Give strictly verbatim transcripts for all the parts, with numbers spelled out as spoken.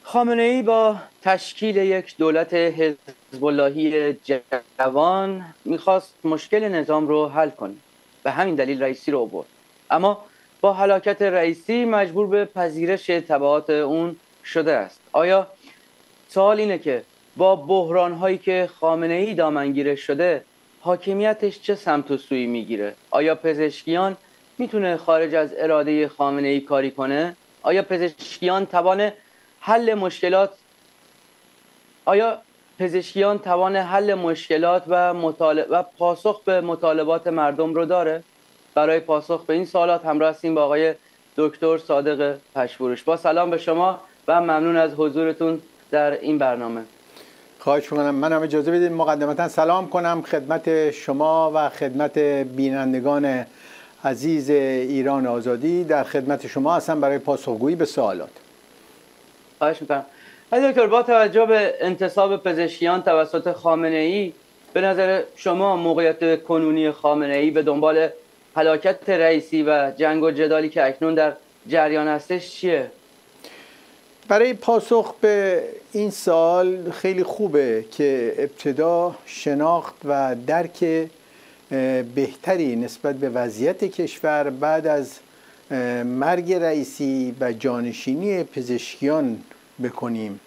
خامنه‌ای با تشکیل یک دولت حزب اللهی جوان میخواست مشکل نظام رو حل کنه. به همین دلیل رئیسی رو آورد. اما با هلاکت رئیسی مجبور به پذیرش تبعات اون شده است. آیا سوال اینه که با بحران هایی که خامنه‌ای دامنگیرش شده حاکمیتش چه سمت و سویی میگیره؟ آیا پزشکیان میتونه خارج از اراده خامنه‌ای کاری کنه؟ آیا پزشکیان توان حل مشکلات آیا پزشکیان توان حل مشکلات و مطالب و پاسخ به مطالبات مردم رو داره؟ برای پاسخ به این سوالات همراه هستیم با آقای دکتر صادق پشفروش. با سلام به شما و ممنون از حضورتون در این برنامه. خواهش می‌کنم. منم اجازه بدید مقدمتا سلام کنم خدمت شما و خدمت بینندگان عزیز ایران آزادی. در خدمت شما هستم برای پاسخگویی به سوالات. خواهش میکنم. آقای دکتر، با توجه به انتصاب پزشکیان توسط خامنه‌ای، به نظر شما موقعیت کنونی خامنه‌ای به دنبال هلاکت رئیسی و جنگ و جدالی که اکنون در جریان هستش چیه؟ برای پاسخ به این سوال خیلی خوبه که ابتدا شناخت و درک بهتری نسبت به وضعیت کشور بعد از مرگ رئیسی و جانشینی پزشکیان بکنیم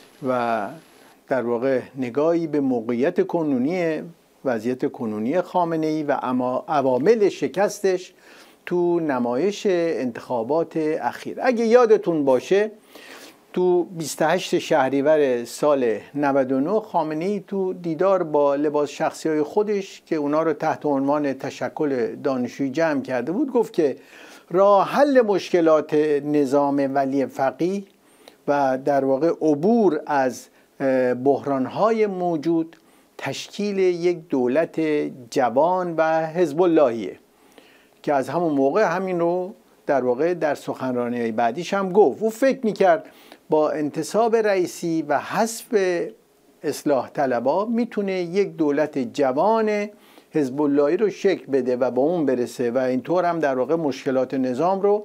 و در واقع نگاهی به موقعیت کنونی وضعیت کنونی خامنه‌ای و عوامل شکستش تو نمایش انتخابات اخیر. اگه یادتون باشه تو بیست و هشتم شهریور سال نود و نه خامنه‌ای تو دیدار با لباس شخصی‌های خودش که اونا رو تحت عنوان تشکل دانشجویی جمع کرده بود گفت که راه حل مشکلات نظام ولی فقیه و در واقع عبور از بحران‌های موجود تشکیل یک دولت جوان و حزب اللهیه که از همون موقع همین رو در واقع در سخنرانی بعدیش هم گفت. او فکر می‌کرد با انتصاب رئیسی و حذف اصلاح طلبها میتونه یک دولت جوان حزب اللهی رو شکل بده و با اون برسه و اینطور هم در واقع مشکلات نظام رو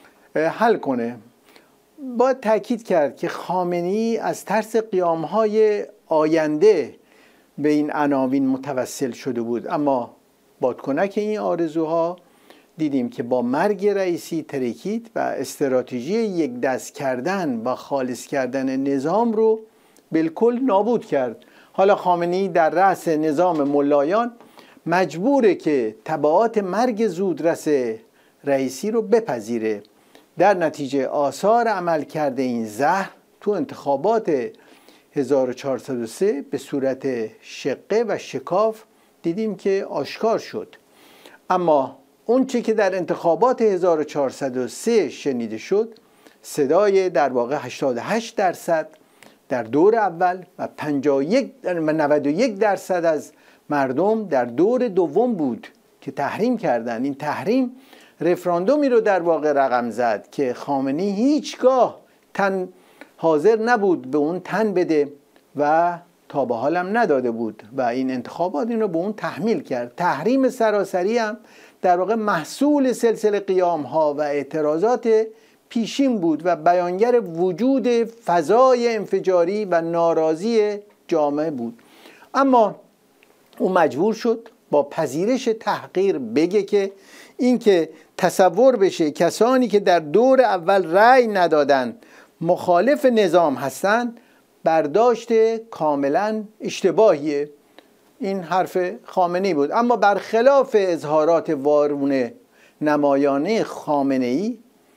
حل کنه. باید تاکید کرد که خامنه‌ای از ترس قیام‌های آینده به این عناوین متوسل شده بود، اما بادکنک این آرزوها دیدیم که با مرگ رئیسی ترکید و استراتژی یک دست کردن و خالص کردن نظام رو بالکل نابود کرد. حالا خامنه‌ای در رأس نظام ملایان مجبوره که تبعات مرگ زودرس رئیسی رو بپذیره. در نتیجه آثار عمل کرده این زهر تو انتخابات هزار و چهارصد و سه به صورت شقه و شکاف دیدیم که آشکار شد. اما اون چی که در انتخابات هزار و چهارصد و سه شنیده شد صدای در واقع هشتاد و هشت درصد در دور اول و نود و یک درصد از مردم در دور دوم بود که تحریم کردن. این تحریم رفراندومی رو در واقع رقم زد که خامنه‌ای هیچگاه تن حاضر نبود به اون تن بده و تا به حالم نداده بود و این انتخابات این رو به اون تحمیل کرد. تحریم سراسری هم در واقع محصول سلسله قیام ها و اعتراضات پیشین بود و بیانگر وجود فضای انفجاری و ناراضی جامعه بود. اما او مجبور شد با پذیرش تحقیر بگه که اینکه تصور بشه کسانی که در دور اول رأی ندادن مخالف نظام هستند برداشت کاملا اشتباهیه. این حرف خامنه‌ای بود. اما برخلاف اظهارات وارونه نمایانه خامنه‌ای،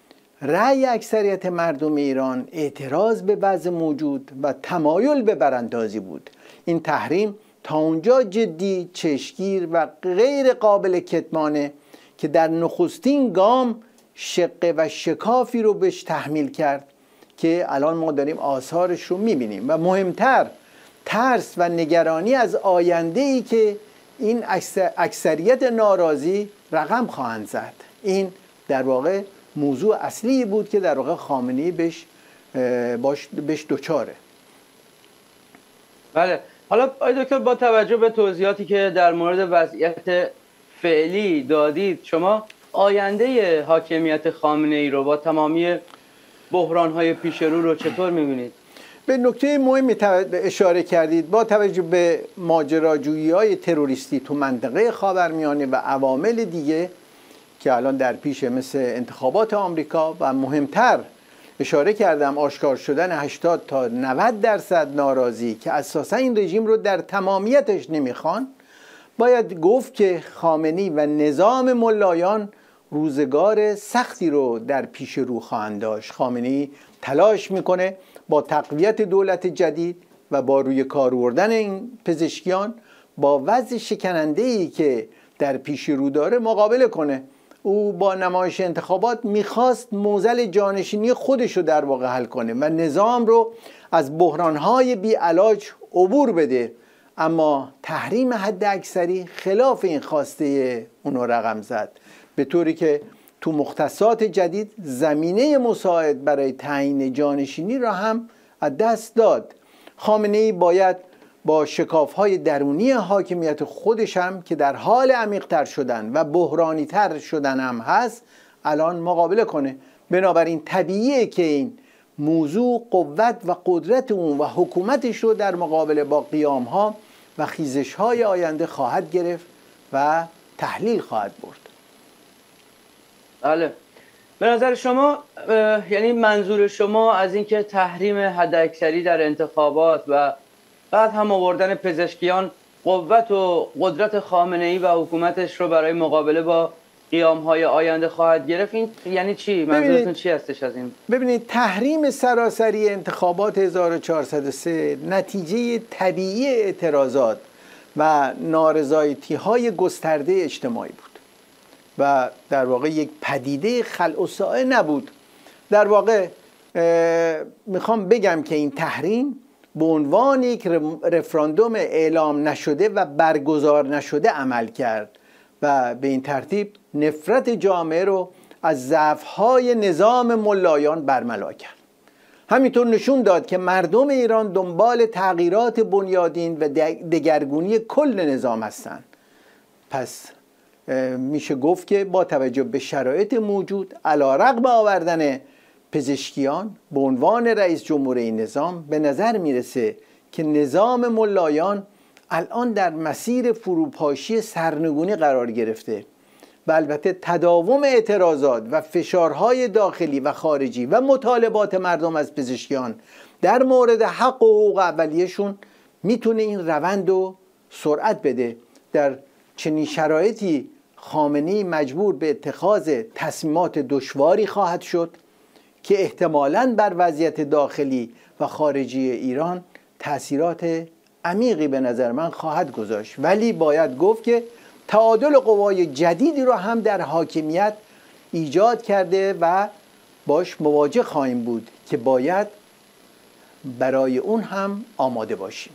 رأی اکثریت مردم ایران اعتراض به وضع موجود و تمایل به براندازی بود. این تحریم تا اونجا جدی، چشمگیر و غیر قابل کتمانه که در نخستین گام شقه و شکافی رو بهش تحمیل کرد که الان ما داریم آثارش رو میبینیم و مهمتر ترس و نگرانی از آینده ای که این اکثریت ناراضی رقم خواهند زد. این در واقع موضوع اصلی بود که در واقع خامنه‌ای بهش باش بهش دوچاره. بله، حالا آقای دکتر با توجه به توضیحاتی که در مورد وضعیت فعلی دادید، شما آینده حاکمیت خامنه‌ای رو با تمامی بحران‌های پیش رو رو چطور می‌بینید؟ به نکته مهمی اشاره کردید. با توجه به ماجراجویی‌های تروریستی تو منطقه خاورمیانه و عوامل دیگه که الان در پیش مثل انتخابات آمریکا و مهمتر اشاره کردم آشکار شدن هشتاد تا نود درصد ناراضی که اساسا این رژیم رو در تمامیتش نمیخوان، باید گفت که خامنه‌ای و نظام ملایان روزگار سختی رو در پیش رو خواهند داشت. خامنه‌ای تلاش میکنه با تقویت دولت جدید و با روی کار آوردن این پزشکیان با وضع شکننده‌ای که در پیش رو داره مقابله کنه. او با نمایش انتخابات میخواست موزل جانشینی خودش رو در واقع حل کنه و نظام رو از بحرانهای بی‌علاج عبور بده، اما تحریم حد اکثری خلاف این خواسته اونو رقم زد، به طوری که تو مختصات جدید زمینه مساعد برای تعیین جانشینی را هم از دست داد. خامنه‌ای باید با شکاف‌های درونی حاکمیت خودش هم که در حال عمیق‌تر شدن و بحرانی‌تر شدن هم هست الان مقابله کنه. بنابراین طبیعیه که این موضوع قوت و قدرت اون و حکومتش رو در مقابله با قیام‌ها و خیزش‌های آینده خواهد گرفت و تحلیل خواهد برد. بله، به نظر شما یعنی منظور شما از اینکه تحریم حداکثری در انتخابات و بعد هم آوردن پزشکیان قوت و قدرت خامنه‌ای و حکومتش رو برای مقابله با قیام‌های آینده خواهد گرفت، این یعنی چی؟ منظورتون چی هستش از این؟ ببینید، تحریم سراسری انتخابات هزار و چهارصد و سه نتیجه طبیعی اعتراضات و نارضایتی‌های گسترده اجتماعی بود و در واقع یک پدیده خلع و سائه نبود. در واقع میخوام بگم که این تحریم به عنوان یک رفراندوم اعلام نشده و برگزار نشده عمل کرد و به این ترتیب نفرت جامعه رو از ضعف‌های نظام ملایان برملا کرد. همینطور نشون داد که مردم ایران دنبال تغییرات بنیادین و دگرگونی کل نظام هستند. پس میشه گفت که با توجه به شرایط موجود علیرغم آوردن پزشکیان به عنوان رئیس جمهور این نظام، به نظر میرسه که نظام ملایان الان در مسیر فروپاشی سرنگونی قرار گرفته و البته تداوم اعتراضات و فشارهای داخلی و خارجی و مطالبات مردم از پزشکیان در مورد حق و حقوق اولیه‌شون میتونه این روند رو سرعت بده. در چنین شرایطی خامنه‌ای مجبور به اتخاذ تصمیمات دشواری خواهد شد که احتمالاً بر وضعیت داخلی و خارجی ایران تأثیرات عمیقی به نظر من خواهد گذاشت، ولی باید گفت که تعادل قوای جدیدی رو هم در حاکمیت ایجاد کرده و باش مواجه خواهیم بود که باید برای اون هم آماده باشیم.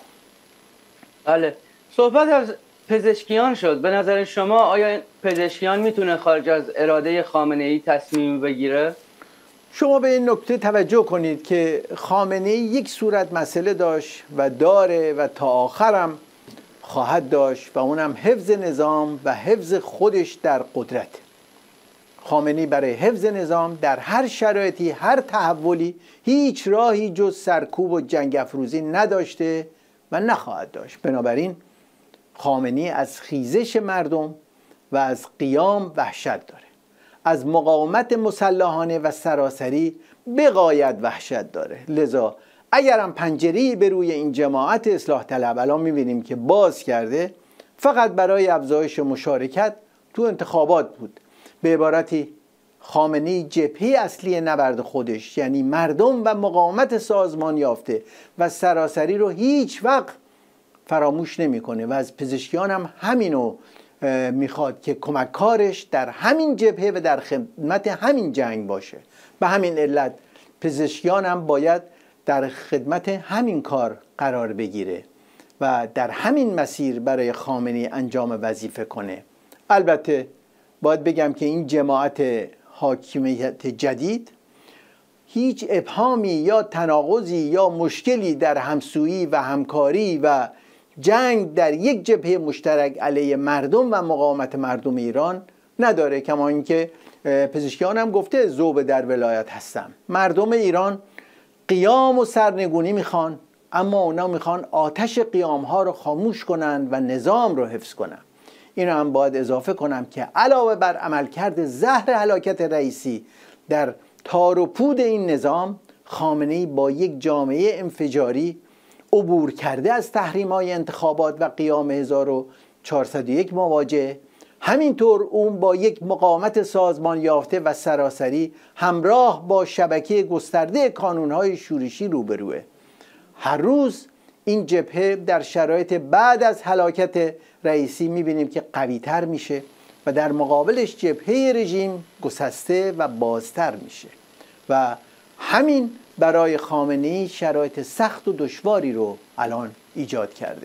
بله، صحبت از پزشکیان شد. به نظر شما آیا پزشکیان میتونه خارج از اراده خامنه‌ای تصمیم بگیره؟ شما به این نکته توجه کنید که خامنه‌ای یک صورت مسئله داشت و داره و تا آخرم خواهد داشت و اونم حفظ نظام و حفظ خودش در قدرت. خامنه‌ای برای حفظ نظام در هر شرایطی، هر تحولی هیچ راهی جز سرکوب و جنگ افروزی نداشته و نخواهد داشت. بنابراین خامنه‌ای از خیزش مردم و از قیام وحشت داره، از مقاومت مسلحانه و سراسری بغایت وحشت داره. لذا اگرم پنجره‌ای به روی این جماعت اصلاح طلب الان می‌بینیم که باز کرده، فقط برای افزایش مشارکت تو انتخابات بود. به عبارتی خامنه‌ای جبهه اصلی نبرد خودش، یعنی مردم و مقاومت سازمان یافته و سراسری رو هیچ وقت فراموش نمی‌کنه و از پزشکیان هم همینو میخواد که کمککارش در همین جبهه و در خدمت همین جنگ باشه. به همین علت پزشکیان هم باید در خدمت همین کار قرار بگیره و در همین مسیر برای خامنه‌ای انجام وظیفه کنه. البته باید بگم که این جماعت حاکمیت جدید هیچ ابهامی یا تناقضی یا مشکلی در همسویی و همکاری و جنگ در یک جبهه مشترک علیه مردم و مقاومت مردم ایران نداره. کما اینکه پزشکیان هم گفته ذوب در ولایت هستم. مردم ایران قیام و سرنگونی میخوان، اما اونا میخوان آتش قیام ها رو خاموش کنند و نظام رو حفظ کنند. اینو هم باید اضافه کنم که علاوه بر عملکرد زهر هلاکت رئیسی در تار و پود این نظام، خامنه‌ای با یک جامعه انفجاری عبور کرده از تحریم‌های انتخابات و قیام هزار و چهارصد و یک مواجه، همینطور اون با یک مقاومت سازمان یافته و سراسری همراه با شبکه گسترده کانون‌های شورشی روبروه. هر روز این جبهه در شرایط بعد از هلاکت رئیسی می‌بینیم که قوی‌تر میشه و در مقابلش جبهه رژیم گسسته و بازتر میشه و همین برای خامنه‌ای شرایط سخت و دشواری رو الان ایجاد کرده.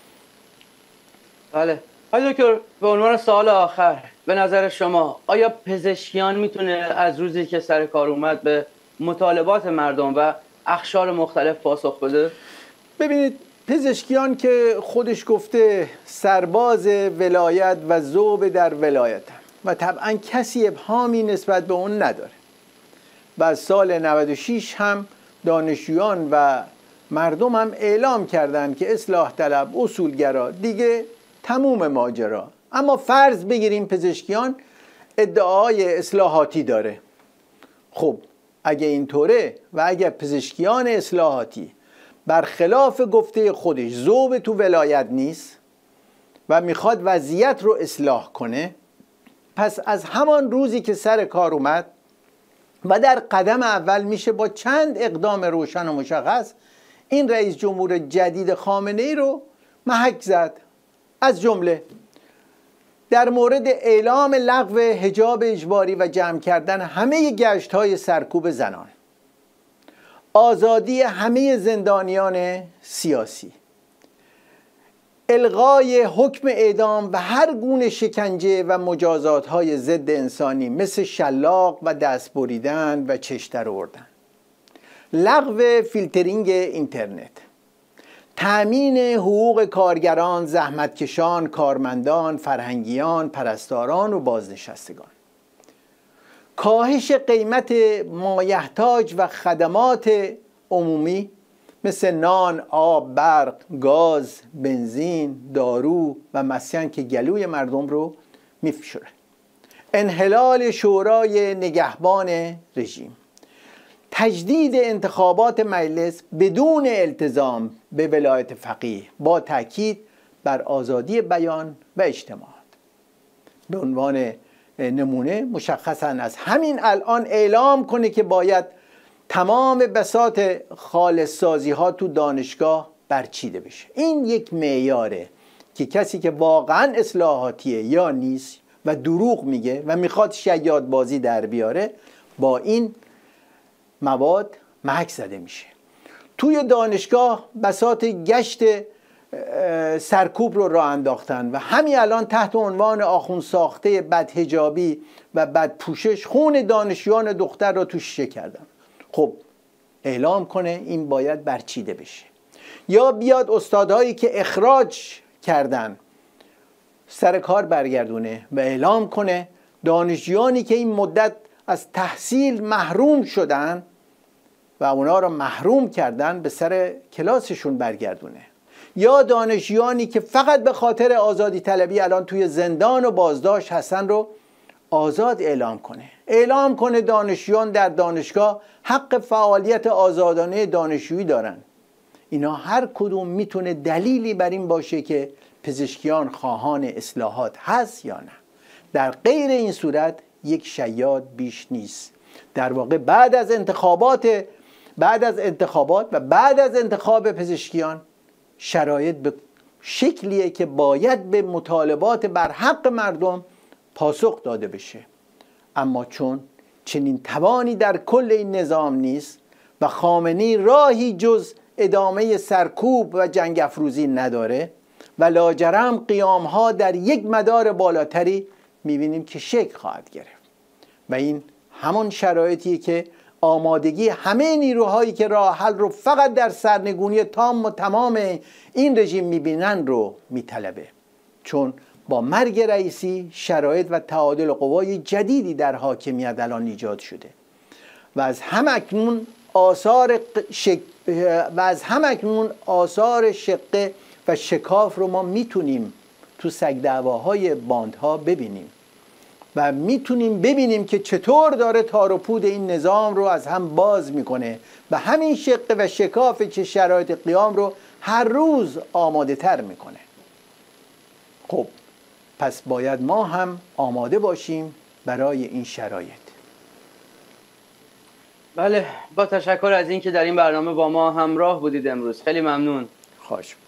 بله. آقای دکتر، به عنوان سوال آخر، به نظر شما آیا پزشکیان میتونه از روزی که سر کار اومد به مطالبات مردم و اقشار مختلف پاسخ بده؟ ببینید، پزشکیان که خودش گفته سرباز ولایت و ذوب در ولایت و طبعا کسی ابهامی نسبت به اون نداره و از سال نود و شش هم دانشجویان و مردم هم اعلام کردند که اصلاح طلب، اصولگرا، دیگه تموم ماجرا. اما فرض بگیریم پزشکیان ادعای اصلاحاتی داره. خب اگه اینطوره و اگه پزشکیان اصلاحاتی برخلاف گفته خودش ذوب تو ولایت نیست و میخواد وضعیت رو اصلاح کنه، پس از همان روزی که سر کار اومد و در قدم اول میشه با چند اقدام روشن و مشخص این رئیس جمهور جدید خامنه‌ای رو محک زد. از جمله در مورد اعلام لغو حجاب اجباری و جمع کردن همه گشت‌های سرکوب زنان، آزادی همه زندانیان سیاسی، الغای حکم اعدام و هر گونه شکنجه و مجازات‌های ضد انسانی مثل شلاق و دست بریدن و چش درآوردن، لغو فیلترینگ اینترنت، تأمین حقوق کارگران، زحمتکشان، کارمندان، فرهنگیان، پرستاران و بازنشستگان، کاهش قیمت مایحتاج و خدمات عمومی مثل نان، آب، برق، گاز، بنزین، دارو و مسکن که گلوی مردم رو میفشوره، انحلال شورای نگهبان رژیم، تجدید انتخابات مجلس بدون التزام به ولایت فقیه با تاکید بر آزادی بیان و اجتماعات. به عنوان نمونه مشخصاً از همین الان اعلام کنه که باید تمام بساط خالص سازی ها تو دانشگاه برچیده بشه. این یک معیاره که کسی که واقعاً اصلاحاتیه یا نیست و دروغ میگه و میخواد شیاد بازی در بیاره، با این مواد محک زده میشه. توی دانشگاه بساط گشت سرکوب رو راه انداختن و همین الان تحت عنوان آخوند ساخته بدحجابی و بدپوشش خون دانشجویان دختر رو تو شیشه کردن. خب اعلام کنه این باید برچیده بشه، یا بیاد استادهایی که اخراج کردن سر کار برگردونه و اعلام کنه دانشجویانی که این مدت از تحصیل محروم شدن و اونا رو محروم کردن به سر کلاسشون برگردونه، یا دانشجویانی که فقط به خاطر آزادی طلبی الان توی زندان و بازداشت هستن رو آزاد اعلام کنه. اعلام کنه دانشجویان در دانشگاه حق فعالیت آزادانه دانشجویی دارن. اینا هر کدوم میتونه دلیلی بر این باشه که پزشکیان خواهان اصلاحات هست یا نه. در غیر این صورت یک شیاد بیش نیست. در واقع بعد از انتخابات بعد از انتخابات و بعد از انتخاب پزشکیان شرایط به شکلیه که باید به مطالبات بر حق مردم پاسخ داده بشه. اما چون چنین توانی در کل این نظام نیست و خامنه‌ای راهی جز ادامه سرکوب و جنگ افروزی نداره و لاجرم قیامها در یک مدار بالاتری میبینیم که شکل خواهد گرفت و این همون شرایطیه که آمادگی همه نیروهایی که راه حل رو فقط در سرنگونی تام و تمام این رژیم میبینن رو میطلبه. چون با مرگ رئیسی شرایط و تعادل قوای جدیدی در حاکمیت الان ایجاد شده و از هم اکنون آثار شک... و از همکنون آثار شقه و شکاف رو ما میتونیم تو سگدعواهای باندها ببینیم و میتونیم ببینیم که چطور داره تار و پود این نظام رو از هم باز میکنه و همین شقه و شکافه که شرایط قیام رو هر روز آماده تر میکنه. خب پس باید ما هم آماده باشیم برای این شرایط. بله، با تشکر از اینکه در این برنامه با ما همراه بودید امروز. خیلی ممنون. خواهش